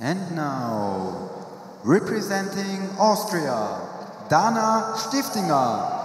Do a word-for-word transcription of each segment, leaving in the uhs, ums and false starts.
And now, representing Austria, Dana Stiftinger.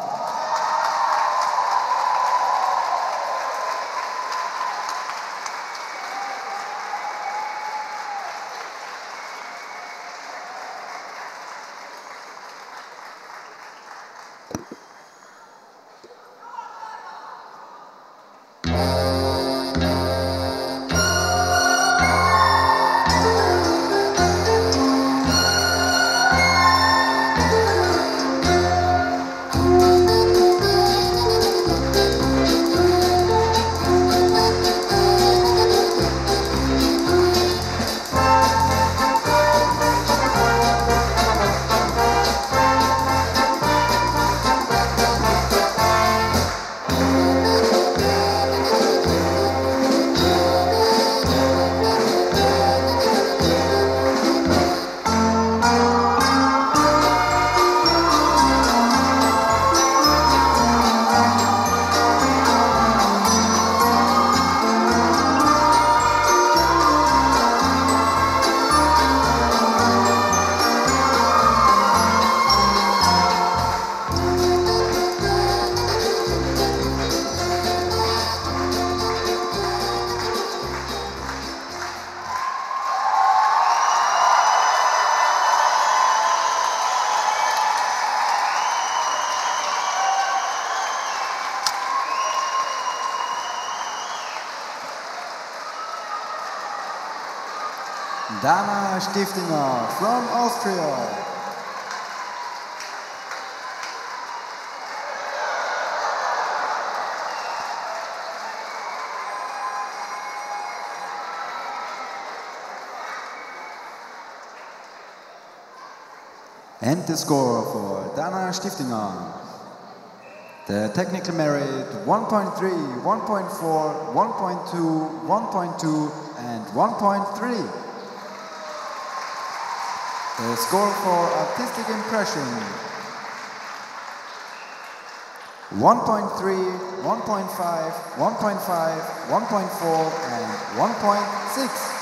Dana Stiftinger from Austria. And the score for Dana Stiftinger. The technical merit one point three, one point four, one point two, one point two and one point three. The score for artistic impression one point three, one point five, one point five, one point four and one point six.